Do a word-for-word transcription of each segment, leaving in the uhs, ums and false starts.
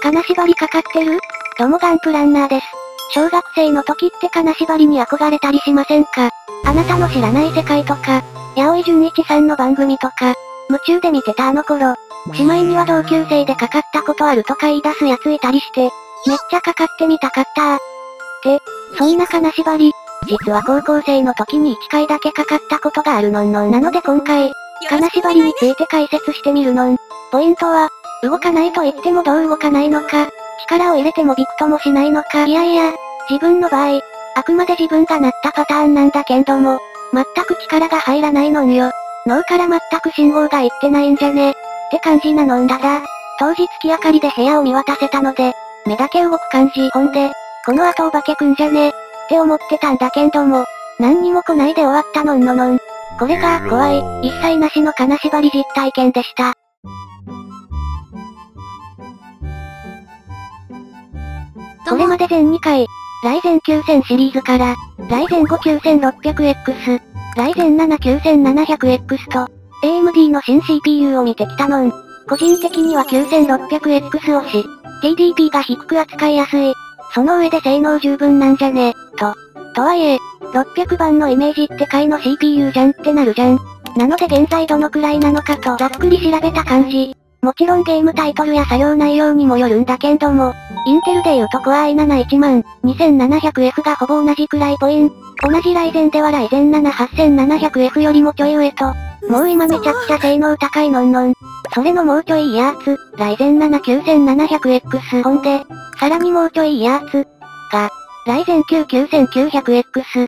金縛りかかってる？どうもガンプランナーです。小学生の時って金縛りに憧れたりしませんか？あなたの知らない世界とか、八尾井純一さんの番組とか、夢中で見てたあの頃、姉妹には同級生でかかったことあるとか言い出すやついたりして、めっちゃかかってみたかったー。って、そんな金縛り、実は高校生の時にいっかいだけかかったことがあるのんのんなので今回、金縛りについて解説してみるのん。ポイントは、動かないと言ってもどう動かないのか、力を入れてもびくともしないのか、いやいや、自分の場合、あくまで自分がなったパターンなんだけんども、全く力が入らないのんよ。脳から全く信号がいってないんじゃねって感じなのんだだ。当時月明かりで部屋を見渡せたので、目だけ動く感じ。ほんで、この後お化けくんじゃねって思ってたんだけんども、何にも来ないで終わったのんののん。これが怖い、一切なしの金縛り実体験でした。これまで全にかい、ライゼンきゅうせんシリーズから、ライゼンご きゅうせんろっぴゃくエックス、ライゼンなな きゅうせんななひゃくエックス と、エーエムディー の新 シーピーユー を見てきたのん。個人的には きゅうせんろっぴゃくエックス 推し、ティーディーピー が低く扱いやすい。その上で性能十分なんじゃねと。とはいえ、ろっぴゃくばんのイメージって回の シーピーユー じゃんってなるじゃん。なので現在どのくらいなのかとざっくり調べた感じ。もちろんゲームタイトルや作業内容にもよるんだけんども、インテルで言うと コアアイセブン いちまんにせんななひゃくエフ がほぼ同じくらいポイン。同じライゼンではライゼンなな はっせんななひゃくエフ よりもちょい上と、もう今めちゃくちゃ性能高いのんのん。それのもうちょいいいやつ、ライゼンなな きゅうせんななひゃくエックス ほんで、さらにもうちょいいいやつ、が、ライゼンきゅう きゅうせんきゅうひゃくエックス。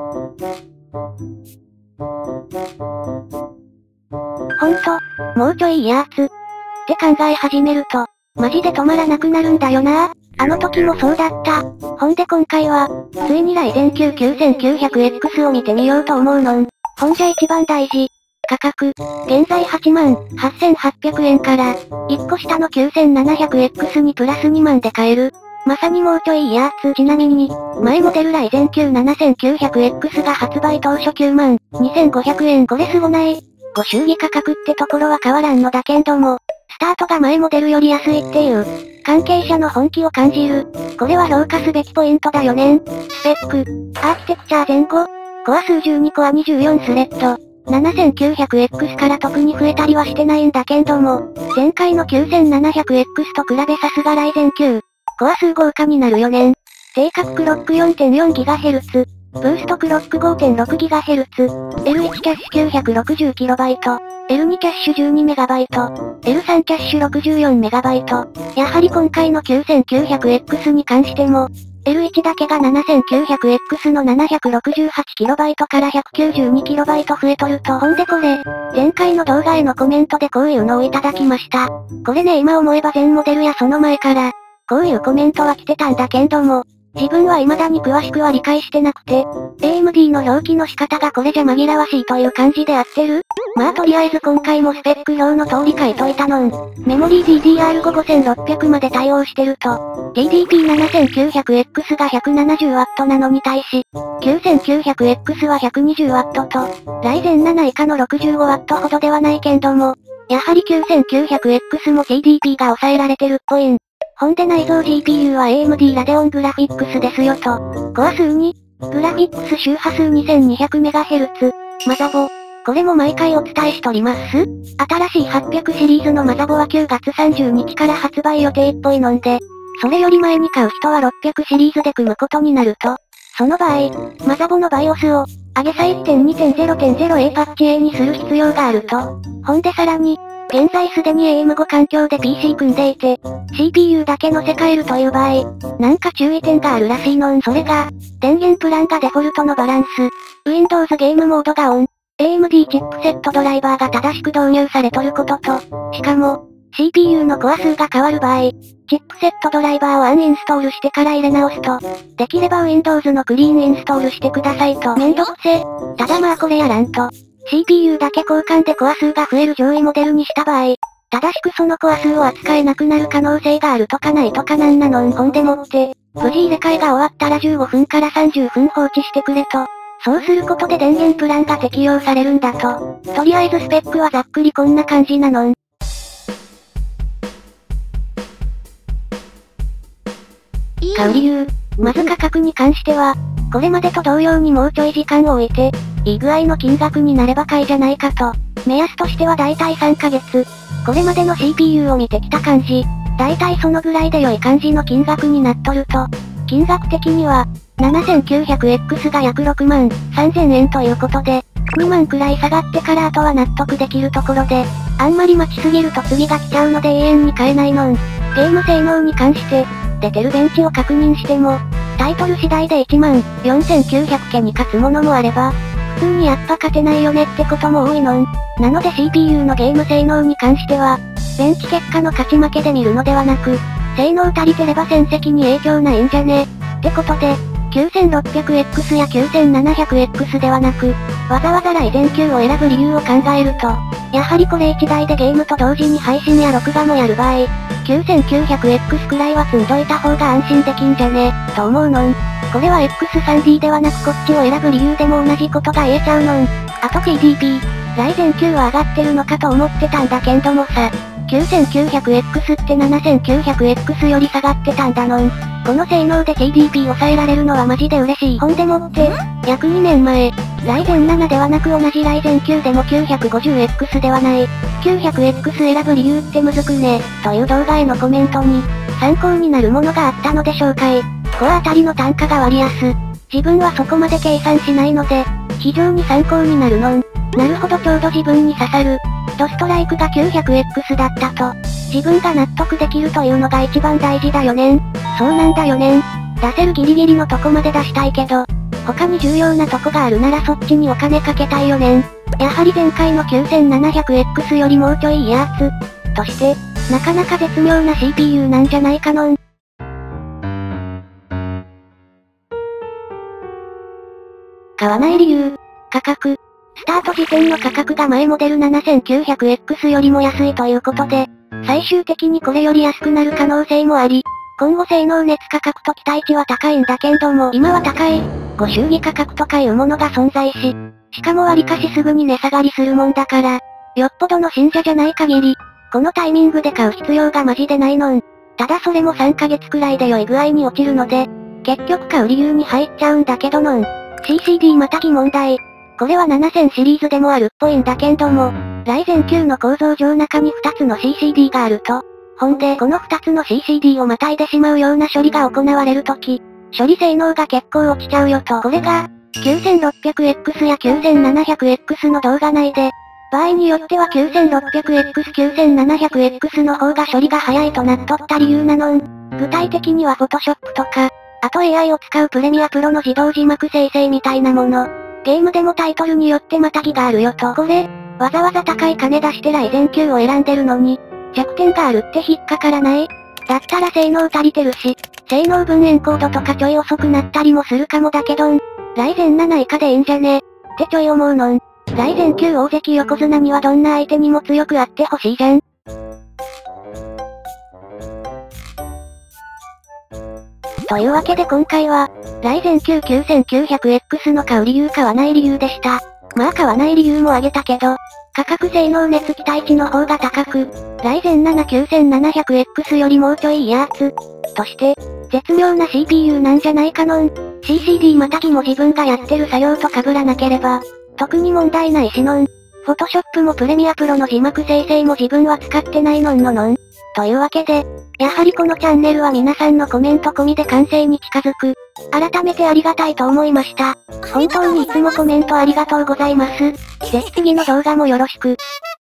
ほんと、もうちょいいいやつ、って考え始めると、マジで止まらなくなるんだよな。あの時もそうだった。ほんで今回は、ついにライゼンきゅう きゅうせんきゅうひゃくエックス を見てみようと思うのん。ほんじゃ一番大事。価格、現在はちまんはっせんはっぴゃくえんから、いっこ下の きゅうせんななひゃくエックス にプラスにまんで買える。まさにもうちょいいいやつ。ちなみに、前モデルライゼンきゅうななせんきゅうひゃくエックス が発売当初きゅうまんにせんごひゃくえん。これすごない？ご祝儀価格ってところは変わらんのだけんども、スタートが前モデルより安いっていう、関係者の本気を感じる。これは評価すべきポイントだよねん。スペック、アーキテクチャ前後、コア数じゅうにコアにじゅうよんスレッド、ななせんきゅうひゃくエックス から特に増えたりはしてないんだけんども、前回の きゅうせんななひゃくエックス と比べさすがライゼンきゅう、コア数豪華になるよねん。低角クロック よんてんよんギガヘルツ、ブーストクロック ごてんろくギガヘルツ、エルワン キャッシュ きゅうひゃくろくじゅうキロバイト、エルツー キャッシュ じゅうにメガバイト、エルスリー キャッシュ ろくじゅうよんメガバイト。やはり今回の きゅうせんきゅうひゃくエックス に関しても、エルワン だけが ななせんきゅうひゃくエックス の ななひゃくろくじゅうはちキロバイト から ひゃくきゅうじゅうにキロバイト 増えとると。ほんでこれ、前回の動画へのコメントでこういうのをいただきました。これね今思えば前モデルやその前から、こういうコメントは来てたんだけんども、自分は未だに詳しくは理解してなくて、エーエムディー の表記の仕方がこれじゃ紛らわしいという感じで合ってる？まあとりあえず今回もスペック表の通り書いといたのん。メモリー ディーディーアールファイブ ごせんろっぴゃくまで対応してると、ティーディーピーななせんきゅうひゃくエックス が ひゃくななじゅうワット なのに対し、きゅうせんきゅうひゃくエックス は ひゃくにじゅうワット と、ライゼンなな以下の ろくじゅうごワット ほどではないけんども、やはり きゅうせんきゅうひゃくエックス も ティーディーピー が抑えられてるっぽいん。ほんで内蔵 ジーピーユー は エーエムディー ラデオングラフィックスですよと。コア数に、グラフィックス周波数 にせんにひゃくメガヘルツ。マザボ。これも毎回お伝えしとります。新しいはっぴゃくシリーズのマザボはくがつさんじゅうにちから発売予定っぽいのんで、それより前に買う人はろっぴゃくシリーズで組むことになると、その場合、マザボのバイオスを、上げさ いってんにてんゼロてんゼロエー パッチ A にする必要があると。ほんでさらに、現在すでに エーエムファイブ 環境で ピーシー 組んでいて、シーピーユー だけ乗せ替えるという場合、なんか注意点があるらしいのん。それが、電源プランがデフォルトのバランス、Windows ゲームモードがオン、エーエムディー チップセットドライバーが正しく導入されとることと、しかも、シーピーユー のコア数が変わる場合、チップセットドライバーをアンインストールしてから入れ直すと、できれば Windows のクリーンインストールしてくださいと。めんどくせ。ただまあこれやらんと、シーピーユー だけ交換でコア数が増える上位モデルにした場合、正しくそのコア数を扱えなくなる可能性があるとかないとかなんなのん。ほんでもって、無事入れ替えが終わったらじゅうごふんからさんじゅっぷん放置してくれと。そうすることで電源プランが適用されるんだと。とりあえずスペックはざっくりこんな感じなのん。 買う理由。まず価格に関しては、これまでと同様にもうちょい時間を置いて、いい具合の金額になれば買いじゃないかと。目安としてはだいたいさんかげつ。これまでの シーピーユー を見てきた感じ。だいたいそのぐらいで良い感じの金額になっとると。金額的には、ななせんきゅうひゃくエックス が約ろくまんさんぜんえんということで、にまんくらい下がってからあとは納得できるところで、あんまり待ちすぎると次が来ちゃうので永遠に買えないのん。ゲーム性能に関して、出てるベンチを確認しても、タイトル次第でいちまんよんせんきゅうひゃくけに勝つものもあれば、普通にやっぱ勝てないよねってことも多いのん。なので シーピーユー のゲーム性能に関しては、ベンチ結果の勝ち負けで見るのではなく、性能足りてれば戦績に影響ないんじゃねってことで、きゅうせんろっぴゃくエックス や きゅうせんななひゃくエックス ではなく、わざわざライゼンきゅうを選ぶ理由を考えると、やはりこれいちだいでゲームと同時に配信や録画もやる場合、きゅうせんきゅうひゃくエックス くらいは積んどいた方が安心できんじゃねと思うのん。これは エックススリーディー ではなくこっちを選ぶ理由でも同じことが言えちゃうのん。あと ティーディーピー、ライゼンきゅうは上がってるのかと思ってたんだけんどもさ、きゅうせんきゅうひゃくエックス って ななせんきゅうひゃくエックス より下がってたんだのん。この性能で ティーディーピー 抑えられるのはマジで嬉しい。ほんでもって、約にねんまえ、ライゼンななではなく同じライゼンきゅうでも きゅうひゃくごじゅうエックス ではない、きゅうひゃくエックス 選ぶ理由ってむずくね、という動画へのコメントに、参考になるものがあったので紹介。コアあたりの単価が割安。自分はそこまで計算しないので、非常に参考になるのん。なるほどちょうど自分に刺さる。ドストライクが きゅうひゃくエックス だったと。自分が納得できるというのが一番大事だよねん。そうなんだよねん。出せるギリギリのとこまで出したいけど、他に重要なとこがあるならそっちにお金かけたいよねん。やはり前回の きゅうせんななひゃくエックス よりもうちょいいいやつ。として、なかなか絶妙な シーピーユー なんじゃないかのん。買わない理由。価格。スタート時点の価格が前モデル ななせんきゅうひゃくエックス よりも安いということで、最終的にこれより安くなる可能性もあり、今後性能熱価格と期待値は高いんだけんども今は高い、ご祝儀価格とかいうものが存在し、しかも割かしすぐに値下がりするもんだから、よっぽどの信者じゃない限り、このタイミングで買う必要がマジでないのん。ただそれもさんかげつくらいで良い具合に落ちるので、結局買う理由に入っちゃうんだけどのん。シーシーディー またぎ問題。これはななせんシリーズでもあるっぽいんだけんども、ライゼンきゅうの構造上中にふたつの シーシーディー があると。ほんでこのふたつの シーシーディー をまたいでしまうような処理が行われるとき、処理性能が結構落ちちゃうよと。これが、きゅうせんろっぴゃくエックス や きゅうせんななひゃくエックス の動画内で、場合によっては きゅうせんろっぴゃくエックス、きゅうせんななひゃくエックス の方が処理が早いとなっとった理由なのん。具体的には Photoshop とか、あと エーアイ を使うプレミアプロの自動字幕生成みたいなもの。ゲームでもタイトルによってまたぎがあるよと。これ、わざわざ高い金出してライゼンきゅうを選んでるのに、弱点があるって引っかからない？だったら性能足りてるし、性能分エンコードとかちょい遅くなったりもするかもだけどん。ライゼンなな以下でいいんじゃねってちょい思うのん。ライゼンきゅう大関横綱にはどんな相手にも強くあってほしいじゃん。というわけで今回は、ライゼンきゅう きゅうせんきゅうひゃくエックス の買う理由買わない理由でした。まあ買わない理由も挙げたけど、価格性能熱期待値の方が高く、ライゼンなな きゅうせんななひゃくエックス よりもうちょいいいやつ。として、絶妙な シーピーユー なんじゃないかのん。シーシーディー またぎも自分がやってる作業と被らなければ、特に問題ないしのん。Photoshop もプレミアプロの字幕生成も自分は使ってないのんののん。というわけで、やはりこのチャンネルは皆さんのコメント込みで完成に近づく。改めてありがたいと思いました。本当にいつもコメントありがとうございます。ぜひ次の動画もよろしく。